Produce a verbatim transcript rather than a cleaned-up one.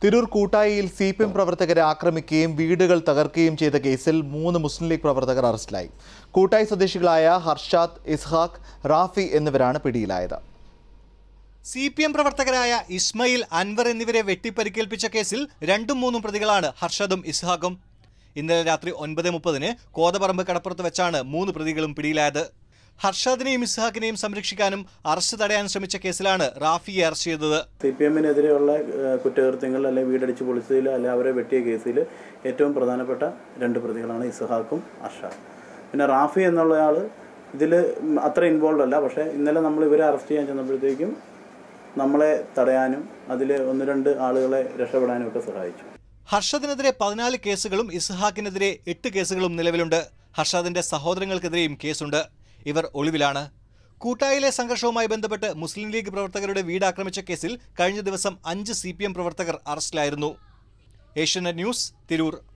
തിരൂർ കൂട്ടായിയിൽ C P M പ്രവർത്തകരെ ആക്രമിക്കുകയും വീടുകൾ തകർക്കുകയും ചെയ്ത കേസിൽ മൂന്ന് മുസ്ലിം ലീഗ് പ്രവർത്തകർ അറസ്റ്റിലായി. കൂട്ടായി സ്വദേശികളായ ഹർഷാദ്, ഇസ്ഹാഖ്, റാഫി എന്നിവരാണ് പിടിയിലായത്. സി പി എം പ്രവർത്തകരായ ഇസ്മയിൽ, അൻവർ എന്നിവരെ വെട്ടിപ്പരിക്കേൽപ്പിച്ച കേസിൽ രണ്ടും മൂന്നും പ്രതികളാണ് ഹർഷാദും ഇസ്ഹാഖും. ഇന്നലെ രാത്രി ഒൻപത് മുപ്പതിന് കോതപറമ്പ് കടപ്പുറത്ത് വെച്ചാണ് മൂന്ന് പ്രതികളും പിടിയിലായത്. ഹർഷാദിനെയും ഇസ്ഹാഖിനെയും സംരക്ഷിക്കാനും അറസ്റ്റ് തടയാൻ ശ്രമിച്ച കേസിലാണ് റാഫിയെ അറസ്റ്റ് ചെയ്തത്. സി പി എമ്മിനെതിരെയുള്ള കുറ്റകൃത്യങ്ങൾ അല്ലെങ്കിൽ വീടടിച്ച് പൊളിച്ചതിൽ അല്ലെങ്കിൽ അവരെ വെട്ടിയ കേസിൽ ഏറ്റവും പ്രധാനപ്പെട്ട രണ്ട് പ്രതികളാണ് ഇസ്ഹാഖും ഹർഷാദും. പിന്നെ റാഫി എന്നുള്ളയാൾ ഇതിൽ അത്ര ഇൻവോൾവ് അല്ല. പക്ഷേ ഇന്നലെ നമ്മൾ ഇവരെ അറസ്റ്റ് ചെയ്യാൻ ചെന്നപ്പോഴത്തേക്കും നമ്മളെ തടയാനും അതിൽ ഒന്ന് രണ്ട് ആളുകളെ രക്ഷപ്പെടാനും ഒക്കെ സഹായിച്ചു. ഹർഷദിനെതിരെ പതിനാല് കേസുകളും ഇസ്ഹാഖിനെതിരെ എട്ട് കേസുകളും നിലവിലുണ്ട്. ഹർഷാദിന്റെ സഹോദരങ്ങൾക്കെതിരെയും കേസുണ്ട്. ഇവർ ഒളിവിലാണ്. കൂട്ടായിലെ സംഘർഷവുമായി ബന്ധപ്പെട്ട് മുസ്ലിം ലീഗ് പ്രവർത്തകരുടെ വീട് ആക്രമിച്ച കേസിൽ കഴിഞ്ഞ ദിവസം അഞ്ച് സി പി എം പ്രവർത്തകർ അറസ്റ്റിലായിരുന്നു. ഏഷ്യാനെറ്റ് ന്യൂസ്, തിരൂർ.